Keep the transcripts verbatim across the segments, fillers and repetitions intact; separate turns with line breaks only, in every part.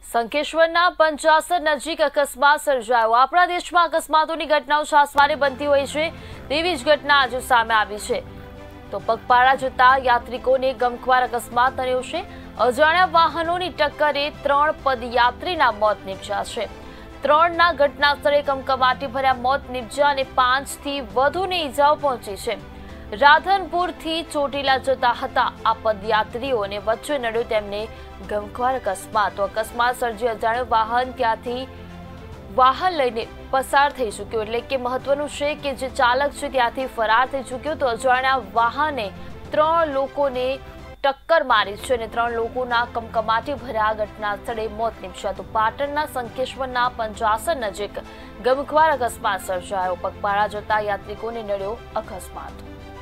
સંકેશ્વરના પંચાસર નજીક અકસ્માત સર્જાયો। આપણા દેશમાં અકસ્માતોની ઘટનાઓ છાસવારે બનતી હોય છે, તેવી જ ઘટના આજે સામે આવી છે। તો પગપાળા જતા યાત્રિકોને ગમખ્વાર અકસ્માત નડ્યો છે। અજાણ્યા વાહનોની ટક્કરે ત્રણ પદયાત્રીના મોત નીપજ્યા છે। ત્રણના ઘટના સ્થળે કમકમાટી ભર્યા મોત નીપજ્યા અને પાંચથી વધુને ઈજાઓ પહોંચી છે। રાધનપુરથી ચોટીલા જતા હતા આ પદયાત્રીઓને વચ્ચે નડ્યો તેમને ગમખ્વાર અકસ્માત। તો અકસ્માત સર્જી અજાણ્યું વાહન ત્યાંથી વાહન લઈને પસાર થઈ ચૂક્યો, એટલે કે મહત્વનું છે કે જે ચાલક છે ત્યાંથી ફરાર થઈ ચૂક્યો। તો અજાણ્યા વાહને ત્રણ લોકોને ટક્કર મારી છે અને ત્રણ લોકોના કમકમાટી ભર્યા ઘટના સ્થળે મોત નીપજ્યા। તો પાટણના સંકેશ્વરના પંચાસર નજીક ગમખ્વાર અકસ્માત સર્જાયો। પગપાળા જતા યાત્રિકોને નડ્યો અકસ્માત।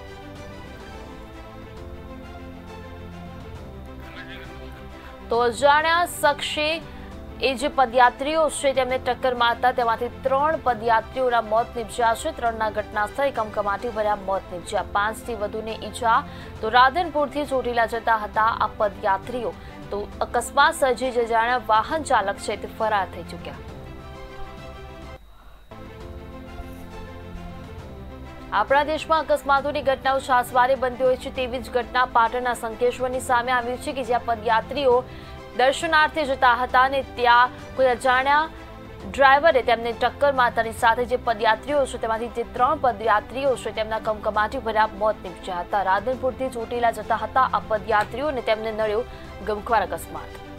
તો અજાણ્યા શખ્સે એ જે પદયાત્રીઓ છે તેમને ટક્કર મારતા તેમાંથી ત્રણ પદયાત્રીઓના મોત નીપજ્યા છે। ત્રણના ઘટના સ્થળે કમકમાટી ભર્યા મોત નીપજ્યા, પાંચથી વધુને ઈજા। તો રાધનપુરથી ચોટીલા જતા હતા આ પદયાત્રીઓ। તો અકસ્માત સર્જી જે અજાણ્યા વાહન ચાલક છે તે ફરાર થઈ ચૂક્યા। આપણા દેશમાં અકસ્માતોની ઘટનાઓ છાસવારે બનતી હોય છે, તેવી જ ઘટના પાટણના સંકેશ્વરની સામે આવી છે કે જ્યાં પદયાત્રીઓ દર્શનાર્થે જતા હતા અને ત્યાં કોઈ અજાણ્યા ડ્રાઈવરે તેમને ટક્કર મારતાની સાથે જે પદયાત્રીઓ છે તેમાંથી જે ત્રણ પદયાત્રીઓ છે તેમના કમકમાટી ભર્યા મોત નીપજ્યા હતા। રાધનપુરથી ચોટીલા જતા હતા આ પદયાત્રીઓ અને તેમને નડ્યો ગમખ્વાર અકસ્માત।